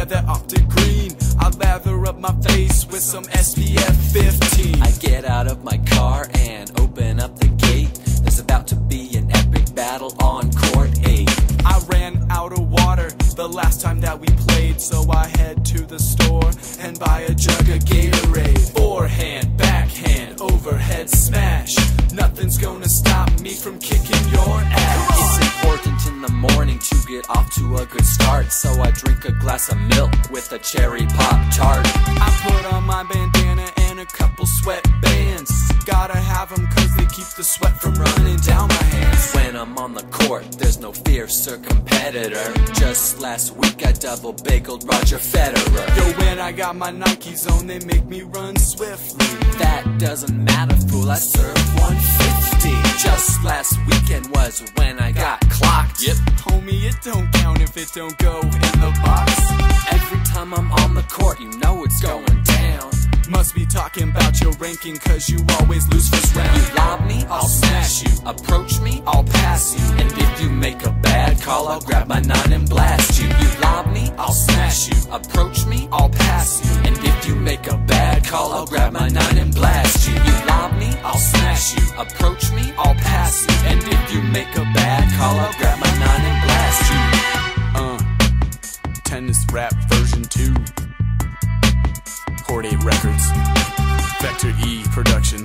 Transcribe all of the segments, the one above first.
that optic green. I lather up my face with some SPF 15. I get out of my car and open up the gate. There's about to be an epic battle on court 8. I ran out of water the last time that we played, so I head to the store and buy a jug of Gatorade. Forehand, backhand, overhead smash. Nothing's gonna stop me from kicking your ass. It's important in the morning to get off to a good start, so I drink a glass of milk with a cherry Pop-Tart. I put on my bandana and a couple sweatbands. Gotta have them cause they keep the sweat from running down my hands. When I'm on the court, there's no fiercer competitor. Just last week I double-bageled Roger Federer. Yo, when I got my Nikes on, they make me run swiftly. That doesn't matter, fool, I serve 150. Just last weekend was when I got clocked. Yep. Homie, it don't count if it don't go in the box. Every time I'm on the court, you know it's going down. Must be talking about your ranking cause you always lose first round. You lob me, I'll smash you. Approach me, I'll pass you. And if you make a bad call, I'll grab my 9 and blast you. You lob me, I'll smash you. Approach me, I'll pass you. And if you make a bad call, I'll grab my 9 and blast you. You lob me, I'll smash you. Approach me, I'll pass you. And if you make a bad call, I'll grab my 9 and blast you. Tennis Rap version 2. Court 8 Records. Vector E Production.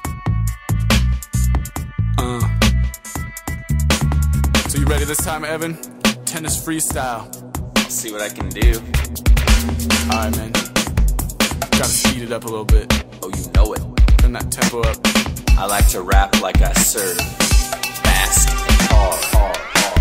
So you ready this time, Evan? Tennis freestyle. I'll see what I can do. Alright, man. Gotta speed it up a little bit. Oh, you know it. Turn that tempo up. I like to rap like I serve. Fast and hard, hard.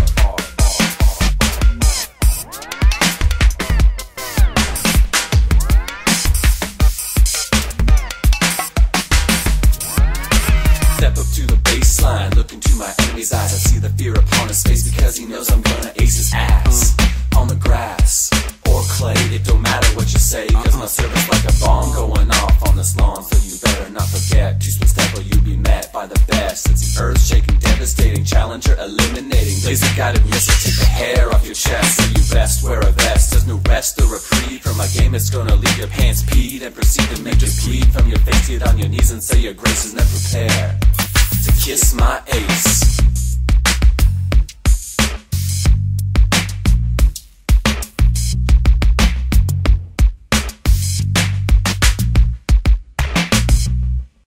Step up to the baseline, look into my enemy's eyes. I see the fear upon his face because he knows I'm gonna ace his ass. On the grass or clay, it don't matter what you say, cause my service like a bomb going off on this lawn. So you better not forget, 2 split step or you'll be met by the best. It's an earth-shaking, devastating challenger, eliminating laser-guided missile. Take the hair off your chest, so you best wear a vest. There's no rest or reprieve from my game, it's gonna leave your pants peed and proceed to make you bleed from your face. Get on your knees and say your grace is never prepared to kiss my ace.